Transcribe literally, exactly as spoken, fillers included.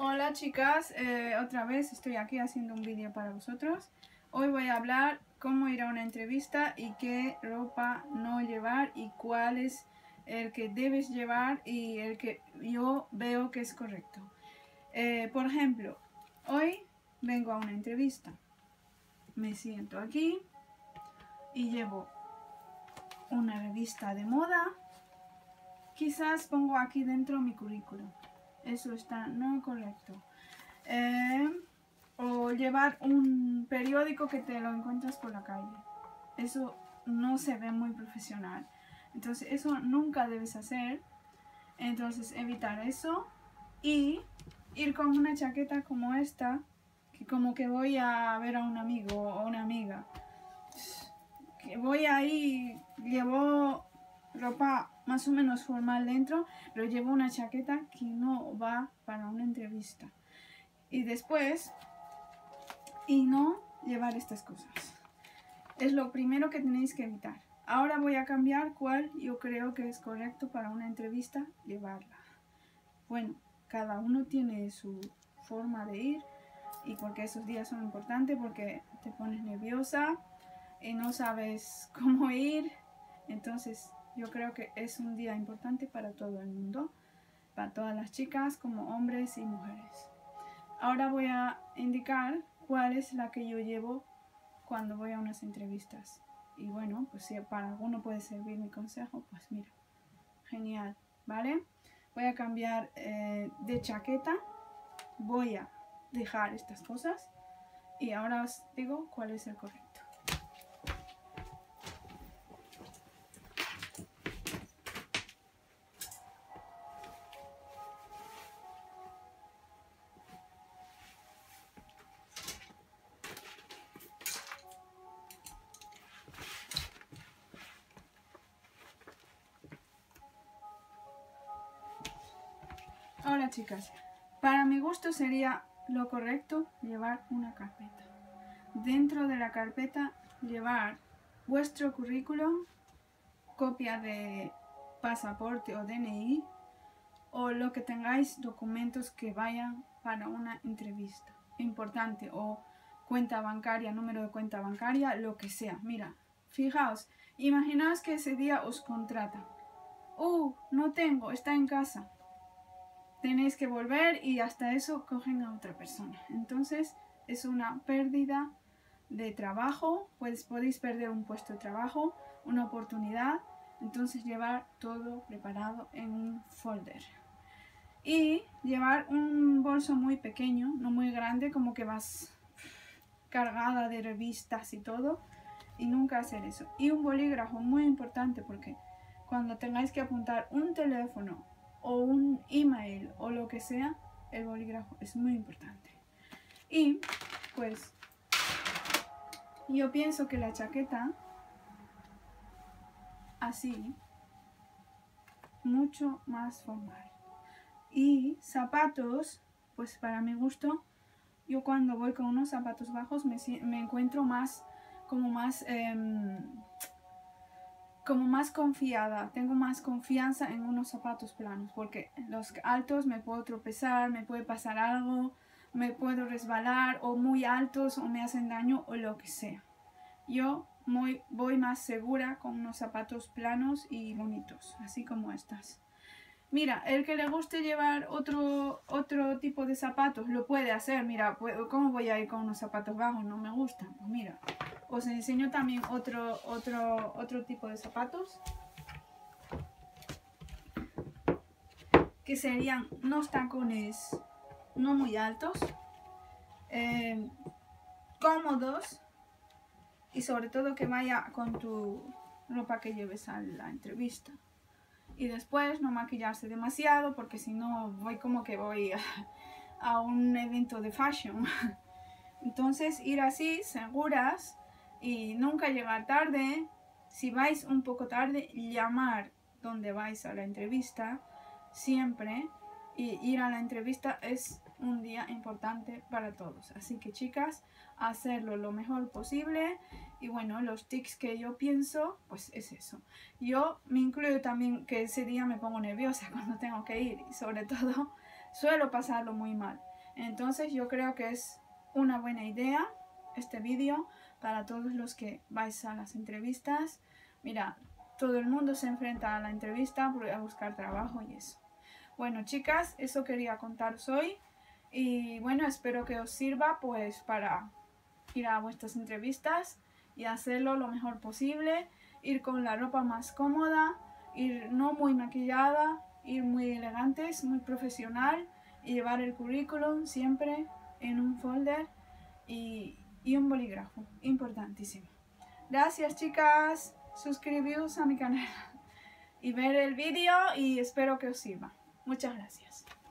Hola chicas, eh, otra vez estoy aquí haciendo un vídeo para vosotros. Hoy voy a hablar cómo ir a una entrevista y qué ropa no llevar y cuál es el que debes llevar y el que yo veo que es correcto. Eh, por ejemplo, hoy vengo a una entrevista. Me siento aquí y llevo una revista de moda. Quizás pongo aquí dentro mi currículum. Eso está no correcto. Eh, o llevar un periódico que te lo encuentras por la calle. Eso no se ve muy profesional. Entonces eso nunca debes hacer. Entonces evitar eso. Y ir con una chaqueta como esta. Que como que voy a ver a un amigo o una amiga. Que voy ahí, llevo ropa más o menos formal dentro, pero llevo una chaqueta que no va para una entrevista. Y después, y no llevar estas cosas. Es lo primero que tenéis que evitar. Ahora voy a cambiar cuál yo creo que es correcto para una entrevista llevarla. Bueno, cada uno tiene su forma de ir y porque esos días son importantes, porque te pones nerviosa y no sabes cómo ir. Entonces yo creo que es un día importante para todo el mundo, para todas las chicas como hombres y mujeres. Ahora voy a indicar cuál es la que yo llevo cuando voy a unas entrevistas. Y bueno, pues si para alguno puede servir mi consejo, pues mira, genial, ¿vale? Voy a cambiar eh, de chaqueta, voy a dejar estas cosas y ahora os digo cuál es el correcto. Hola chicas, para mi gusto sería lo correcto llevar una carpeta. Dentro de la carpeta llevar vuestro currículum, copia de pasaporte o D N I o lo que tengáis, documentos que vayan para una entrevista. Importante, o cuenta bancaria, número de cuenta bancaria, lo que sea. Mira, fijaos, imaginaos que ese día os contratan. Uh, no tengo, está en casa. Tenéis que volver y hasta eso cogen a otra persona. Entonces es una pérdida de trabajo, pues podéis perder un puesto de trabajo, una oportunidad. Entonces llevar todo preparado en un folder. Y llevar un bolso muy pequeño, no muy grande, como que vas cargada de revistas y todo. Y nunca hacer eso. Y un bolígrafo muy importante, porque cuando tengáis que apuntar un teléfono o un email o lo que sea, el bolígrafo es muy importante. Y pues yo pienso que la chaqueta así, mucho más formal. Y zapatos, pues para mi gusto, yo cuando voy con unos zapatos bajos me, me encuentro más como más eh, como más confiada, tengo más confianza en unos zapatos planos, porque en los altos me puedo tropezar, me puede pasar algo, me puedo resbalar, o muy altos o me hacen daño o lo que sea. Yo muy, voy más segura con unos zapatos planos y bonitos, así como estas. Mira, el que le guste llevar otro, otro tipo de zapatos lo puede hacer. Mira, ¿cómo voy a ir con unos zapatos bajos? No me gustan. Pues mira, os enseño también otro, otro, otro tipo de zapatos. Que serían unos tacones no muy altos. Eh, cómodos. Y sobre todo que vaya con tu ropa que lleves a la entrevista. Y después no maquillarse demasiado, porque si no voy como que voy a, a un evento de fashion. Entonces ir así, seguras, y nunca llegar tarde. Si vais un poco tarde, llamar donde vais a la entrevista siempre. Y ir a la entrevista es un día importante para todos. Así que chicas, hacerlo lo mejor posible. Y bueno, los tics que yo pienso, pues es eso. Yo me incluyo también que ese día me pongo nerviosa cuando tengo que ir. Y sobre todo, suelo pasarlo muy mal. Entonces yo creo que es una buena idea este vídeo para todos los que vais a las entrevistas. Mira, todo el mundo se enfrenta a la entrevista a buscar trabajo y eso. Bueno, chicas, eso quería contaros hoy. Y bueno, espero que os sirva pues para ir a vuestras entrevistas y hacerlo lo mejor posible. Ir con la ropa más cómoda, ir no muy maquillada, ir muy elegantes, muy profesional y llevar el currículum siempre en un folder y, y un bolígrafo, importantísimo. Gracias, chicas, suscribiros a mi canal y ver el vídeo y espero que os sirva. Muchas gracias.